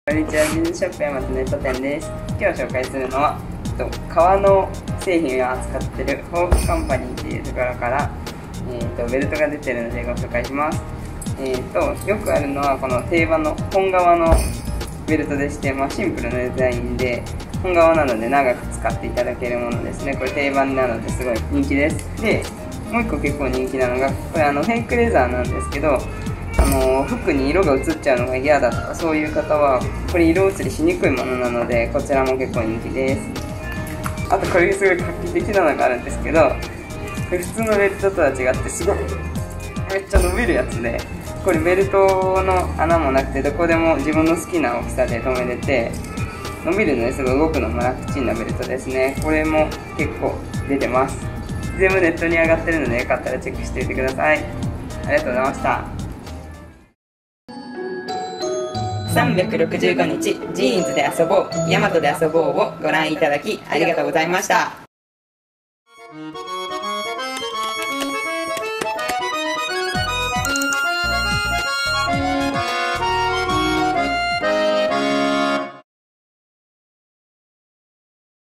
こんにちは、ビズショップヤマトネット店です。今日紹介するのは、革の製品を扱っているホークカンパニーというところから、ベルトが出てるのでご紹介します。よくあるのはこの定番の本革のベルトでして、シンプルなデザインで本革なので長く使っていただけるものですね。これ定番なのですごい人気です。で、もう一個結構人気なのが、これフェイクレザーなんですけど、服に色が移っちゃうのが嫌だとかそういう方はこれ色移りしにくいものなので、こちらも結構人気です。あとこれすごい画期的なのがあるんですけど、これ普通のベルトとは違ってすごいめっちゃ伸びるやつで、これベルトの穴もなくてどこでも自分の好きな大きさで留めれて、伸びるのですごい動くのも楽ちんなベルトですね。これも結構出てます。全部ネットに上がってるのでよかったらチェックしてみてください。ありがとうございました。365日ジーンズで遊ぼう、ヤマトで遊ぼうをご覧いただきありがとうございました。